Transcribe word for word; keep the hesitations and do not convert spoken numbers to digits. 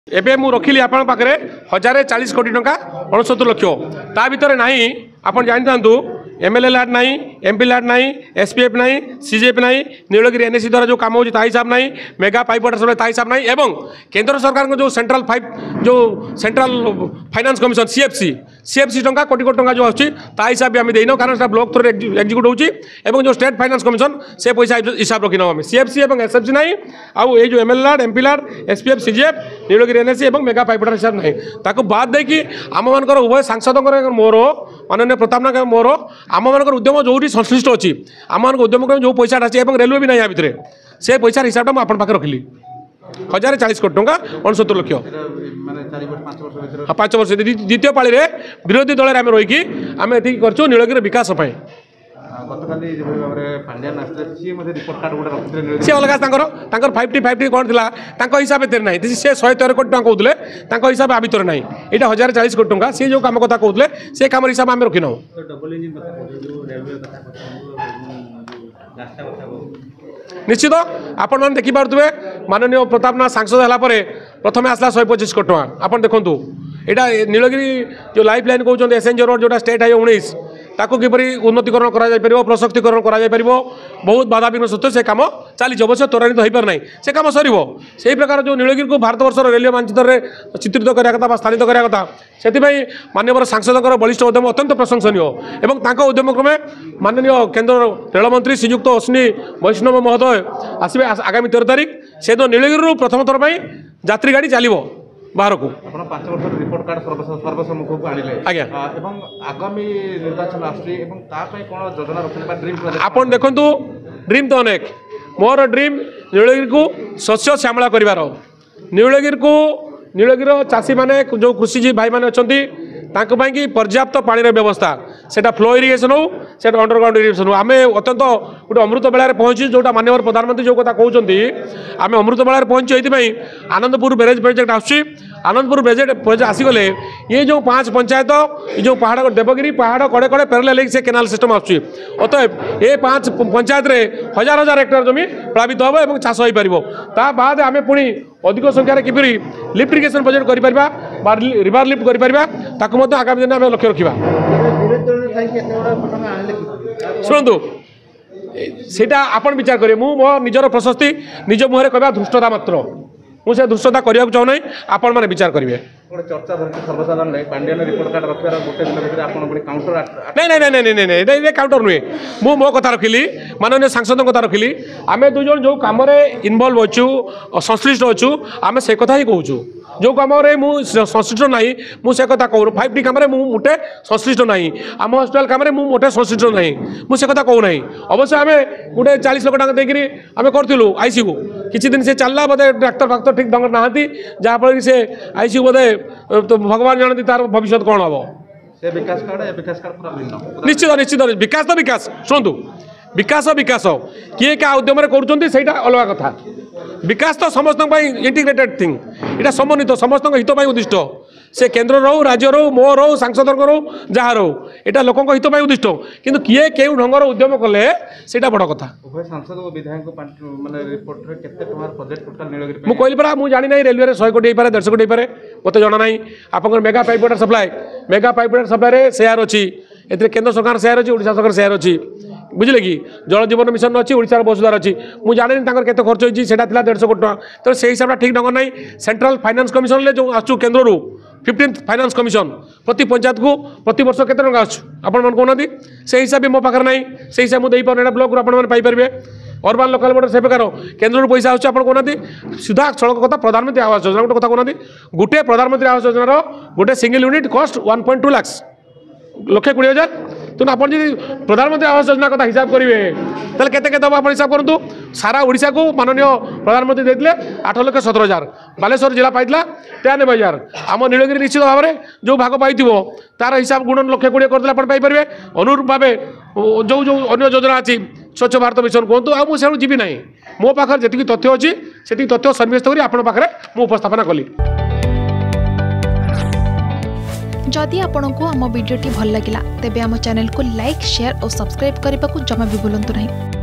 एबे मु रखिली आपण पाखरे हजार चालीस कोटी टंका अड़सठ लक्ष ता भीतर नहीं आपण जानी था एमएलए लाट नहीं एमपी लाट नहीं एसपीएफ नहीं सीजेपी नहीं नीलगिरी एनएससी द्वारा जो काम होता हिसाब नहीं मेगा पाइप वाटर सप्लाई हिसाब नहीं एवं केंद्र सरकार को जो सेंट्रल फाइव जो central finance commission CFC CFC टंका कोटी कोटी टंका जो आछी हिसाब भी आम देन कारण से ब्लॉक थ्रू एक्जिक्यूट होची जो स्टेट फाइनेंस कमिशन से पैसा हिसाब रखी नौ सीएफसी और एसएफसी नहीं आउ ये जो एमएलए लाट एमपी लाट एसपीएफ सीजेएफ नीलगिरी एनएससी और मेगा पाइप वाटर हिसाब नहीं ताको बाद देकी आम मानकर उभय सांसद मोर माननीय प्रताप नायक मोर आम मान उद्यम जो संश्लिष्ट अच्छी आम मान उद्यम जो पैसा आसी रेलवे भी नहीं भितर से पैसा हिसाब मैं आप रखिली हजार चालीस कोटी टंका अड़सठ लक्ष पांच वर्ष द्वितीय पाली विरोधी दल में रहीकि आम ये कर नीलगिरी विकास सी अलग फाइव टी फाइव टी कौन थी हिसाब से ना सी शहे तेरह कोटी टाँग कहते हिसाब आ भर ना यहाँ हजार चालीस कोटी टंका सी जो कम कथा कहते से कम हिसाब आम रखी नौ निश्चित आपण मैंने देखिपे माननीय प्रताप नाथ सांसद है प्रथम आसला शहे पचिश कोटी टका आप देखूँ यहाँ नीलगिरी जो लाइफ लाइन कहते एसएनजी रोड जो स्टेट हाईवे उन्नीस ताको किपरि उन्नतीकरण करा प्रशक्तिकरण करा बहुत बाधा विघ्न सत्वे से कम चली अवश्य त्वरान्वित हो पार ना से कम सर से प्रकार जो नीलगिरी को भारत वर्ष रेलवे मानचित्र में चित्रित कराया कथा स्थानित कराया कथा से माननीय सांसद बलिष्ठ उद्यम अत्यंत प्रशंसनीय और उद्यम क्रमे माननीय केन्द्र रेलमंत्री श्रीयुक्त अश्विनी वैष्णव महोदय आसवे आगामी तेरह तारीख से तो नीलगिरी प्रथम थर पर यात्री गाड़ी चलो बाहर को पांच वर्ष रिपोर्ट कार्ड सर्वसम्मुख को आनिले आज्ञा एवं आगामी निर्वाचन आसुची एवं ता पय कोन योजना रखले ड्रीम प्रोजेक्ट आपण देखंतु ड्रीम तो अनेक मोर ड्रीम नीलगिरी को शस्य श्यामला करिवार नीलगिरी को नीलगिरी चाषी माने जो कृषिजीवी भाई माने अछंती तांको पई कि पर्याप्त पानी व्यवस्था सेटा फ्लो इरिगेशन हो सेटा अंडरग्राउंड इरिगेशन हो आम अत्यंत गोटे अमृत बेलार पहुँची जोटा माननीय प्रधानमंत्री जो कथा कहते आम अमृत बेलार पहुँची ये आनंदपुर बैरेज प्रोजेक्ट आसुची आनंदपुर बैरेज प्रोजेक्ट आसीगले ये जो पांच पंचायत ये जो पहाड़ देवगिरी पहाड़ कड़े कड़े पेरले से केनाल सिस्टम आसुची अतएव ये पांच पंचायत रे हजार हजार हेक्टर जमी प्लावित हम और चाष हो पार बाद आम पुणी अधिक संख्यार किपरि लिफ्ट इरिगेशन प्रोजेक्ट कर रिवर लिफ्ट कर आगामी दिन लक्ष्य रखा शुणु सेटा आपण विचार करें मो निजर प्रशस्ति निज मुहर कहवा धृष्टता मात्र मुझे धृष्टता करने को चाहूना आपण मैंने विचार करेंगे चर्चा सर्वसाधारण पांड्यान रिपोर्ट कार्ड रखार गोटे दिन भीतर आपन काउंटर नहीं नहीं नहीं नहीं नहीं नहीं ये काउंटर नुहे मु मो कथा रखिली माननीय सांसद कथा रखिली आम दुई जन जो कम इनवल्व अच्छु संश्लिष्ट अच्छु आम से कथा ही कहूँ जो कम संश्लिष्ट ना मुझे कथा कहूँ फाइव टी कम मुटे संश्लिष्ट ना आम हस्पिटाल कम मोटे संश्लिष्ट ना मुझे कथा कहूना अवश्य आम गोटे चालीस लाख टाँग देकर आम करूँ आईसी को किसी दिन से चलला बोधे डाक्तर फाक्तर ठीक ढंग ना जहाँफल से आईसी बोधे तो भगवान जानती तार भविष्य कौन हम विकास कार्ड विकास कार्ड निश्चित निश्चित विकास तो विकास शुणु विकास विकास किए क्या उद्यम कर अलग कथा विकास तो समस्त इंटीग्रेटेड थिंग यहाँ समन्वित समस्त हित उद्दिष्ट से केन्द्र रो राज्य रो मो रो सांसद रो जहाँ रो यहाँ लोक हित उद्दिष्ट किंतु किए क्यों ढंगर उद्यम कले से बड़ कथा मुझे कहली परा मुझे जानी ना रेलवे शहे कोटी पारे देढ़ कोटी पारे मत जना ना आप mega pipe water supply mega pipe water supply सेयार अच्छी ए केन्द्र सरकार सेयार अच्छी ओडिशा सरकार सेयार अच्छी बुझे कि जल जीवन मिशन अच्छी ओडिशार बसुदार अच्छी मुझे जानी केते खर्च होती है डेढ़ सौ कोटी टका तो से हिसाब से ठीक ढंग ना सेंट्रल फाइनेंस कमिशन जो आसु केन्द्र रू फिफ्टीन फाइनेंस कमिशन प्रति पंचायत को प्रति वर्ष केते टका आसुन कहना से हिसाब भी मो पाखे ना से हिसाब मुझे पारे ब्लॉक आपंपारे अर्बान लोकाल बॉर्डर से प्रकार केन्द्र पैसा आसुच्च कहना सीधा सड़क कथा प्रधानमंत्री आवास योजना गोटे कथा कहना गोटे प्रधानमंत्री आवास योजनार गोटे single unit cost one point two lakhs लक्षे कोड़े हजार तो आप प्रधानमंत्री आवास योजना कथा हिसाब करेंगे तेल के आप हिसाब करूँ सारा ओडिशा को माननीय प्रधानमंत्री देते आठ लक्ष सतर हजार बालेश्वर जिला पाई तेयानबे हजार आम नीलगिरी निश्चित भाव में जो भाग पाई तार हिसाब गुणन लक्षे कोड़े करदे अनुरूप भाव जो जो अन्य योजना अच्छी स्वच्छ भारत मिशन कहतु आ मुझे जीवी ना मो पाखे जी तथ्य अच्छी से तथ्य सन्निवेश कर आपण पाखे मुझे उपस्थापना कली जदि आपंक आम भिडी भल लगा तेब आम चैनल को लाइक शेयर और सब्सक्राइब करने को जमा भी भूलु नहीं।